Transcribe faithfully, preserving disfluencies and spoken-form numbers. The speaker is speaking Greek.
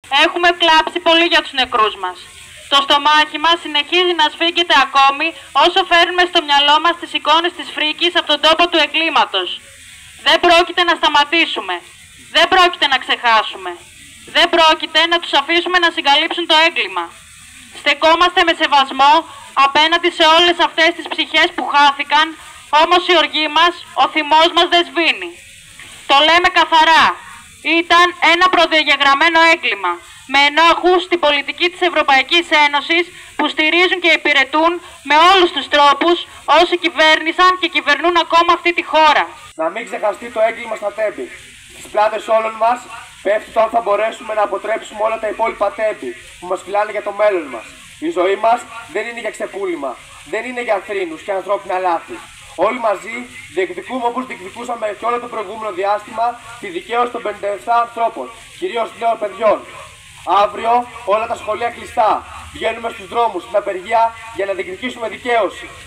Έχουμε κλάψει πολύ για τους νεκρούς μας. Το στομάχι μας συνεχίζει να σφίγγεται ακόμη όσο φέρνουμε στο μυαλό μας τις εικόνες της φρίκης από τον τόπο του εγκλήματος. Δεν πρόκειται να σταματήσουμε. Δεν πρόκειται να ξεχάσουμε. Δεν πρόκειται να τους αφήσουμε να συγκαλύψουν το έγκλημα. Στεκόμαστε με σεβασμό απέναντι σε όλες αυτές τις ψυχές που χάθηκαν, όμως η οργή μας, ο θυμός μας δεν σβήνει. Το λέμε καθαρά. Ήταν ένα προδιαγεγραμμένο έγκλημα, με ενόχους στην πολιτική της Ευρωπαϊκής Ένωσης που στηρίζουν και υπηρετούν με όλους τους τρόπους όσοι κυβέρνησαν και κυβερνούν ακόμα αυτή τη χώρα. Να μην ξεχαστεί το έγκλημα στα τέμπη. Στις πλάτες όλων μας πέφτει το αν θα μπορέσουμε να αποτρέψουμε όλα τα υπόλοιπα τέμπη που μας φυλάνε για το μέλλον μας. Η ζωή μας δεν είναι για ξεπούλημα, δεν είναι για θρήνους και ανθρώπινα λάθη. Όλοι μαζί διεκδικούμε όπως διεκδικούσαμε και όλο το προηγούμενο διάστημα τη δικαίωση των πενήντα επτά ανθρώπων, κυρίως νέων παιδιών. Αύριο όλα τα σχολεία κλειστά. Βγαίνουμε στους δρόμους, στην απεργία για να διεκδικήσουμε δικαίωση.